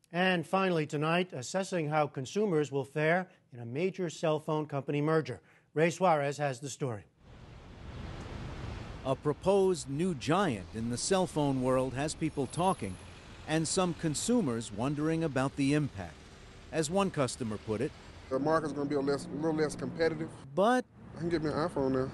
And finally tonight, assessing how consumers will fare in a major cell phone company merger. Ray Suarez has the story. A proposed new giant in the cell phone world has people talking, and some consumers wondering about the impact. As one customer put it, the market's going to be a little less competitive. But I can get me an iPhone now.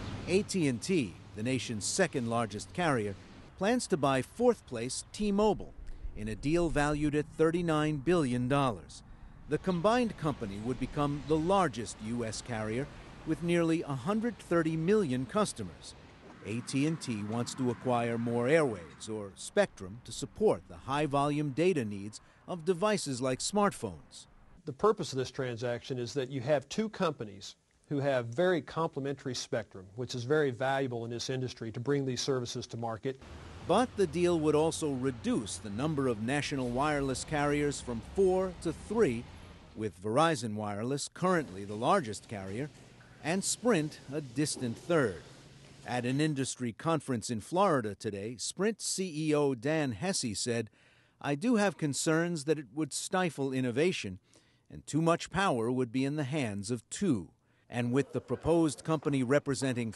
AT&T, the nation's second largest carrier, plans to buy fourth place T-Mobile in a deal valued at $39 billion. The combined company would become the largest U.S. carrier with nearly 130 million customers. AT&T wants to acquire more airwaves or spectrum to support the high-volume data needs of devices like smartphones. The purpose of this transaction is that you have two companies who have very complementary spectrum, which is very valuable in this industry to bring these services to market. But the deal would also reduce the number of national wireless carriers from 4 to 3, with Verizon Wireless currently the largest carrier, and Sprint a distant third. At an industry conference in Florida today, Sprint CEO Dan Hesse said, "I do have concerns that it would stifle innovation, and too much power would be in the hands of two." And with the proposed company representing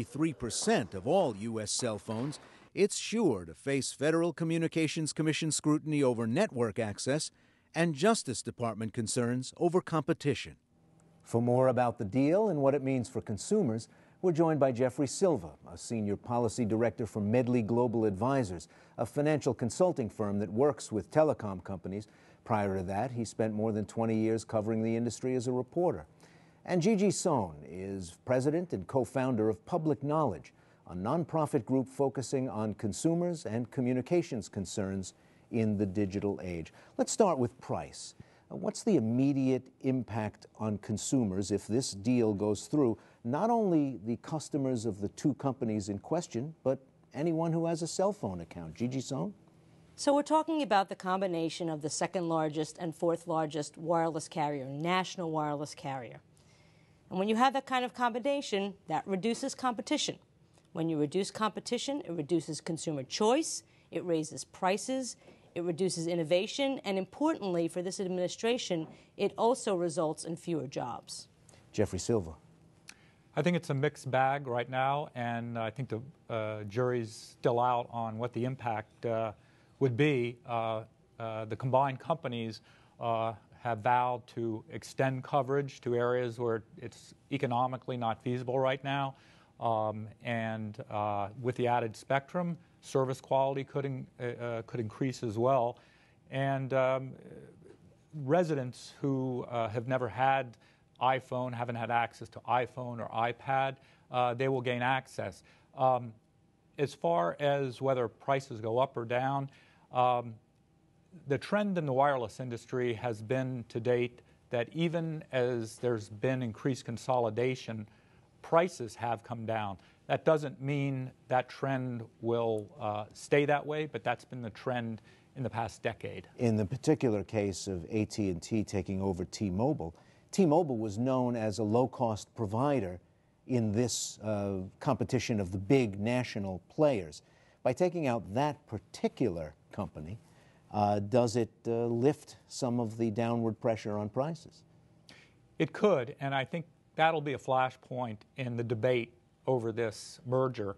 43% of all U.S. cell phones, it's sure to face Federal Communications Commission scrutiny over network access and Justice Department concerns over competition. For more about the deal and what it means for consumers, we're joined by Jeffrey Silva, a senior policy director for Medley Global Advisors, a financial consulting firm that works with telecom companies. Prior to that, he spent more than 20 years covering the industry as a reporter. And Gigi Sohn is president and co-founder of Public Knowledge, a nonprofit group focusing on consumers and communications concerns in the digital age. Let's start with price. What's the immediate impact on consumers if this deal goes through? Not only the customers of the two companies in question, but anyone who has a cell phone account. Gigi Sohn? So we're talking about the combination of the second largest and fourth largest wireless carrier, national wireless carrier. And when you have that kind of combination, that reduces competition. When you reduce competition, it reduces consumer choice, it raises prices, it reduces innovation, and importantly for this administration, it also results in fewer jobs. Jeffrey Silva. I think it's a mixed bag right now, and I think the jury's still out on what the impact would be. The combined companies have vowed to extend coverage to areas where it's economically not feasible right now. And with the added spectrum, service quality could increase as well. And residents who have never had iPhone, haven't had access to iPhone or iPad, they will gain access. As far as whether prices go up or down, the trend in the wireless industry has been to date that even as there's been increased consolidation, prices have come down. That doesn't mean that trend will stay that way, but that's been the trend in the past decade. In the particular case of AT&T taking over T-Mobile, T-Mobile was known as a low-cost provider in this competition of the big national players. By taking out that particular company, does it lift some of the downward pressure on prices? It could, and I think that'll be a flashpoint in the debate over this merger.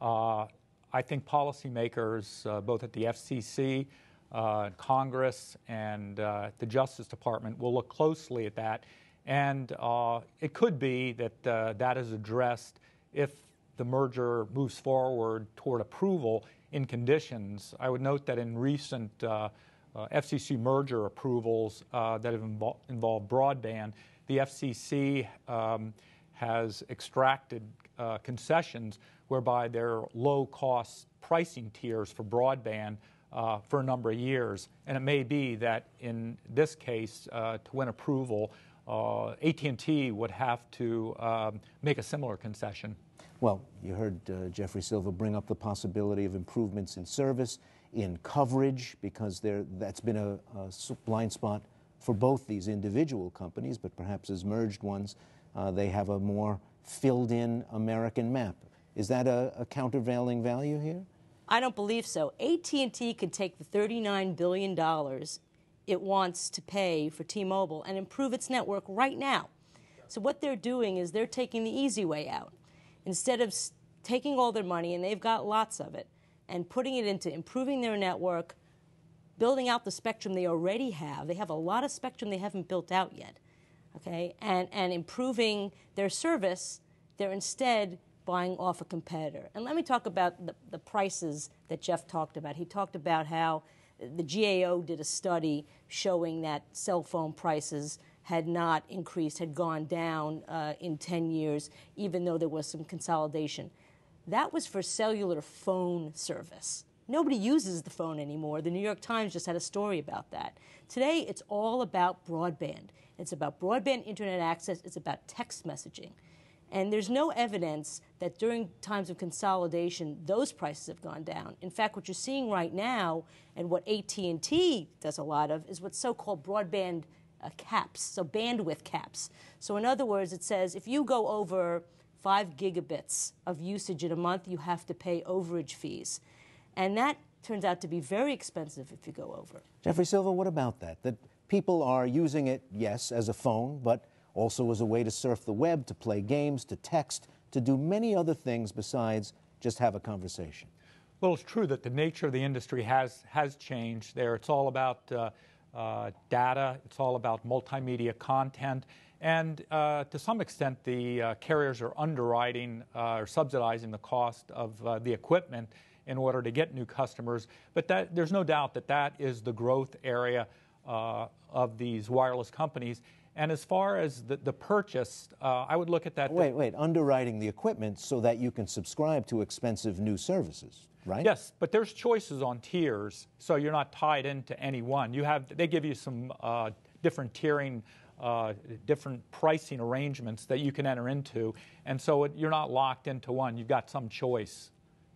I think policymakers, both at the FCC, Congress, and the Justice Department, will look closely at that. And it could be that that is addressed if the merger moves forward toward approval in conditions. I would note that in recent FCC merger approvals that have involved broadband, the FCC has extracted concessions whereby there are low-cost pricing tiers for broadband for a number of years. And it may be that in this case, to win approval, AT&T would have to make a similar concession. Well, you heard Jeffrey Silva bring up the possibility of improvements in service, in coverage, because that's been a blind spot for both these individual companies, but perhaps as merged ones, they have a more filled-in American map. Is that a countervailing value here? I don't believe so. AT&T could take the $39 billion it wants to pay for T-Mobile and improve its network right now. So what they're doing is they're taking the easy way out. Instead of taking all their money, and they've got lots of it, and putting it into improving their network, building out the spectrum they already have. They have a lot of spectrum they haven't built out yet, okay? And improving their service, they're instead buying off a competitor. And let me talk about the prices that Jeff talked about. He talked about how the GAO did a study showing that cell phone prices had not increased, had gone down in 10 years, even though there was some consolidation. That was for cellular phone service. Nobody uses the phone anymore. The New York Times just had a story about that. Today, it's all about broadband. It's about broadband internet access. It's about text messaging. And there's no evidence that during times of consolidation, those prices have gone down. In fact, what you're seeing right now, and what AT&T does a lot of, is what's so-called broadband caps, so bandwidth caps. So in other words, it says if you go over 5 gigabits of usage in a month, you have to pay overage fees. And that turns out to be very expensive if you go over. Jeffrey Silva, what about that? That people are using it, yes, as a phone, but also as a way to surf the web, to play games, to text, to do many other things besides just have a conversation. Well, it's true that the nature of the industry has changed there. It's all about data. It's all about multimedia content. And to some extent, the carriers are underwriting or subsidizing the cost of the equipment in order to get new customers. But there's no doubt that that is the growth area of these wireless companies. And as far as the purchase, I would look at that. Wait, underwriting the equipment so that you can subscribe to expensive new services, right? Yes, but there's choices on tiers, so you're not tied into any one. They give you some different tiering, different pricing arrangements that you can enter into, and so you're not locked into one. You've got some choice.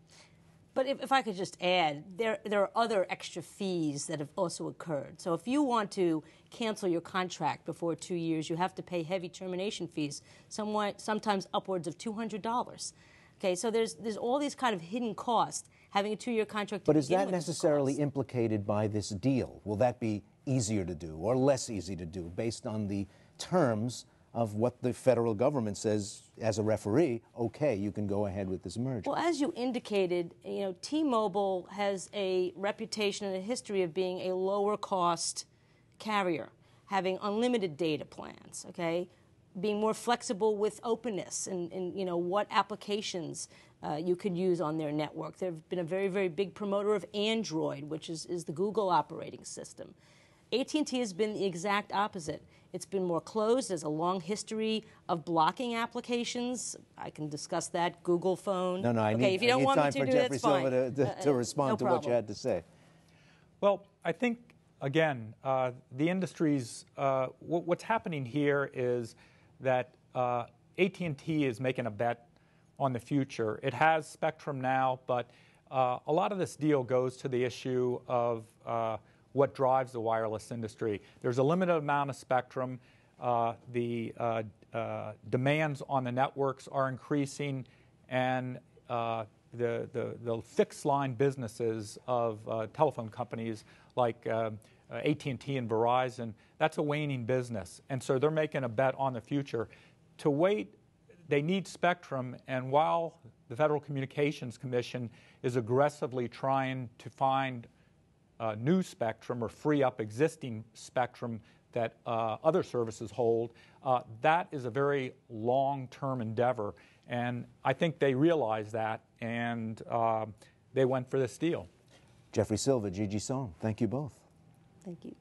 But if I could just add, there are other extra fees that have also occurred. So if you want to cancel your contract before 2 years, you have to pay heavy termination fees, sometimes upwards of $200. Okay, so there's all these kind of hidden costs. Having a 2-year contract. But is that necessarily implicated by this deal? Will that be easier to do or less easy to do based on the terms of what the federal government says as a referee, okay, you can go ahead with this merger? Well, as you indicated, T-Mobile has a reputation and a history of being a lower-cost carrier, having unlimited data plans, okay, being more flexible with openness and what applications you could use on their network. They've been a very, very big promoter of Android, which is the Google operating system. AT&T has been the exact opposite. It's been more closed. There's a long history of blocking applications. I can discuss that. Google phone. No, I need time for Jeffrey Silva to respond to what you had to say. Well, I think, again, the industry's, what's happening here is that AT&T is making a bet on the future. It has spectrum now, but a lot of this deal goes to the issue of what drives the wireless industry. There's a limited amount of spectrum. The demands on the networks are increasing, and the fixed line businesses of telephone companies like AT&T and Verizon, that's a waning business. And so they're making a bet on the future. To wait, they need spectrum, and while the Federal Communications Commission is aggressively trying to find new spectrum or free up existing spectrum that other services hold, that is a very long-term endeavor. And I think they realize that, and they went for this deal. Jeffrey Silva, Gigi Sohn, thank you both. Thank you.